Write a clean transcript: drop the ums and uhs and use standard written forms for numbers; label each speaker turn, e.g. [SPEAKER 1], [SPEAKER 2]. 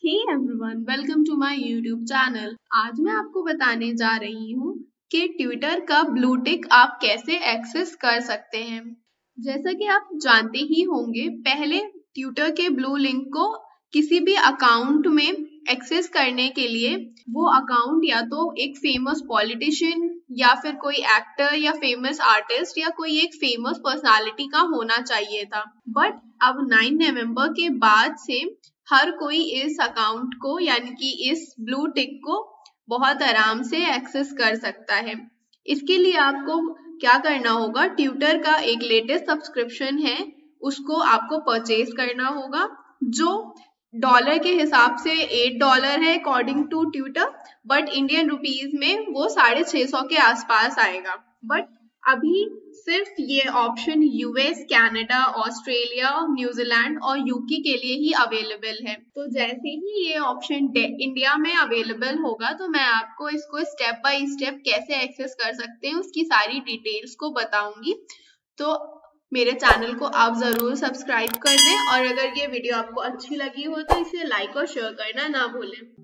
[SPEAKER 1] Hey everyone, welcome to my YouTube channel. आज मैं आपको बताने जा रही हूँ कि ट्विटर का ब्लू टिक आप कैसे एक्सेस कर सकते हैं। जैसा कि आप जानते ही होंगे, पहले ट्विटर के ब्लू लिंक को किसी भी अकाउंट में एक्सेस करने के लिए वो अकाउंट या तो एक फेमस पॉलिटिशियन या फिर कोई एक्टर या फेमस आर्टिस्ट या कोई एक फेमस पर्सनालिटी का होना चाहिए था। बट अब 9 नवंबर के बाद से हर कोई इस अकाउंट को यानी कि इस ब्लू टिक को बहुत आराम से एक्सेस कर सकता है। इसके लिए आपको क्या करना होगा, ट्विटर का एक लेटेस्ट सब्सक्रिप्शन है, उसको आपको परचेज करना होगा, जो डॉलर के हिसाब से $8 है according to Twitter, but Indian rupees में वो 650 के आसपास आएगा। बट अभी सिर्फ ये option US, Canada, Australia, New Zealand और यूके के लिए ही अवेलेबल है। तो जैसे ही ये ऑप्शन इंडिया में अवेलेबल होगा तो मैं आपको इसको स्टेप बाय स्टेप कैसे एक्सेस कर सकते हैं उसकी सारी डिटेल्स को बताऊंगी। तो मेरे चैनल को आप जरूर सब्सक्राइब कर दें और अगर ये वीडियो आपको अच्छी लगी हो तो इसे लाइक और शेयर करना ना भूलें।